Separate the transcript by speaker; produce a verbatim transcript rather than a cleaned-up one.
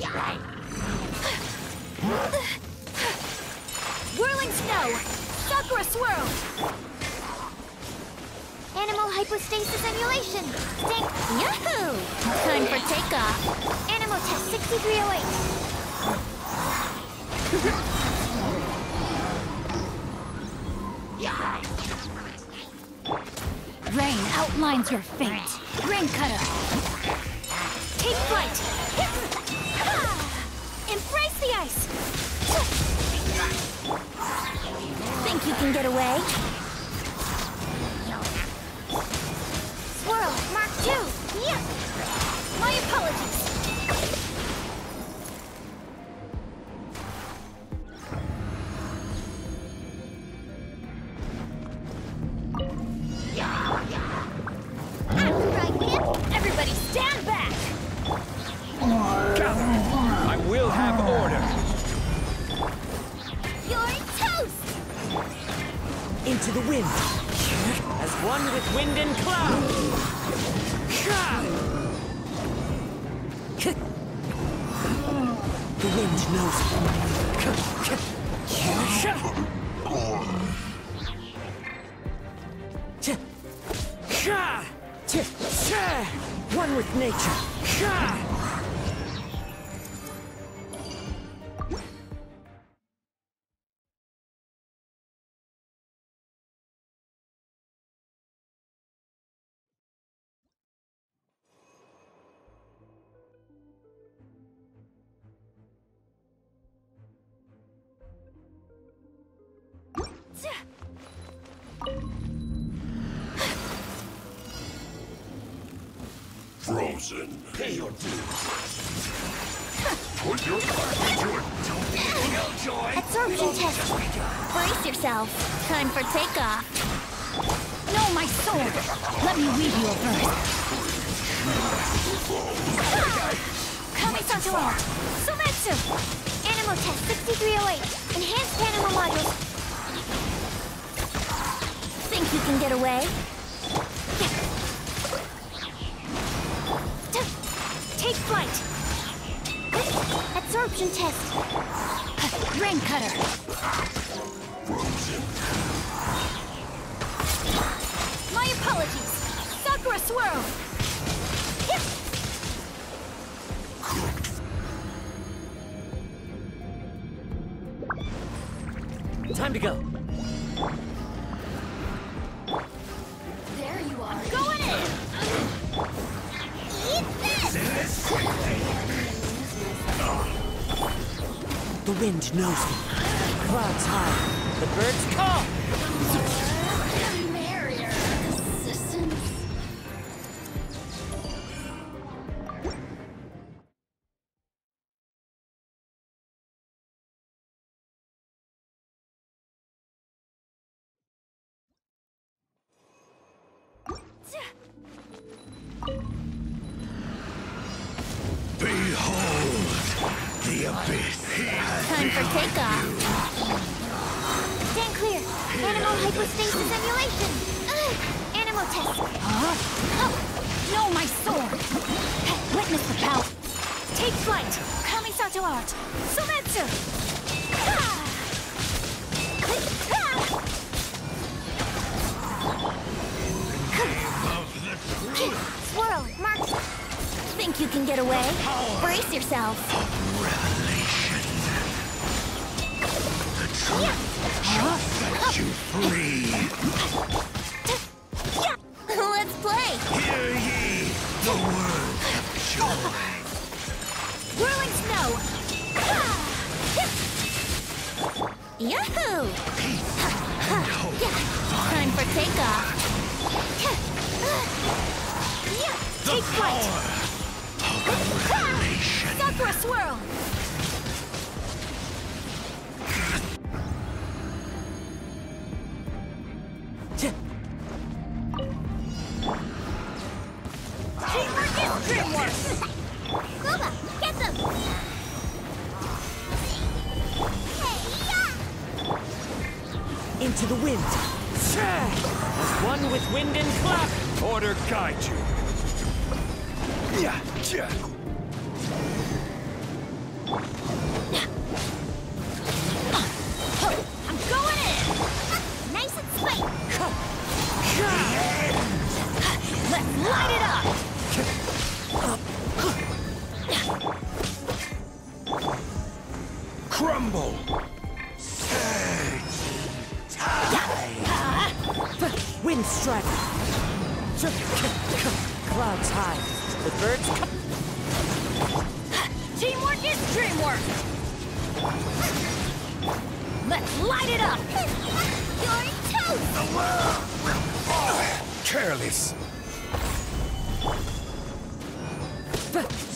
Speaker 1: Whirling snow! Sakura swirl! Animal hypostasis emulation! Tank! Yahoo! Time for takeoff! Animal test sixty-three oh eight! Rain outlines your fate! Rain cutter! Take flight! Embrace the ice! Think you can get away? Swirl, Mark two! Yeah. My apologies! After I win, everybody stand back!
Speaker 2: I will have order!
Speaker 1: You're toast!
Speaker 3: Into the wind! As one with wind and cloud! The wind knows it. One with nature!
Speaker 4: Frozen, pay your dues. Put your heart into it. Don't be killjoy.
Speaker 1: Absorption test. Brace yourself. Time for takeoff. No, my sword. Let me weave you a verse. Kamisato art. Sometsu. Animal test sixty-three oh eight. Enhanced animal modules. Think you can get away? Take flight! Absorption test! Rain cutter!
Speaker 4: Frozen.
Speaker 1: My apologies! Sakura swirl!
Speaker 3: Time to go!
Speaker 1: There you are! Going in! Eat this!
Speaker 3: The wind knows me. Clouds high. The birds call!
Speaker 1: Barrier resistance.
Speaker 4: Behold the abyss.
Speaker 1: Time for takeoff. Stand clear. Animal hypostasis emulation. Ugh. Animal test. Huh? Oh. No, my sword. Witness the power. Take flight. Kamisato art. Sometsu. Ah. Swirl, Mark. Think you can get away? Brace yourself.
Speaker 4: Revelation. The truth shall set you free.
Speaker 1: Let's play.
Speaker 4: Hear ye the words of joy.
Speaker 1: Whirling snow. Yahoo! Time for takeoff. Take flight. Sakura swirl. Teamwork is dreamwork. Guoba, get them.
Speaker 3: Into the wind. As one with wind and cloud.
Speaker 2: Order guide you.
Speaker 4: Yeah, yeah.
Speaker 1: I'm going in! Nice and spicy! Let's light it up!
Speaker 2: Crumble!
Speaker 3: Wind strike. Clouds high. The birds come.
Speaker 1: Teamwork is dreamwork! Let's light it up! You're toast!
Speaker 2: Careless!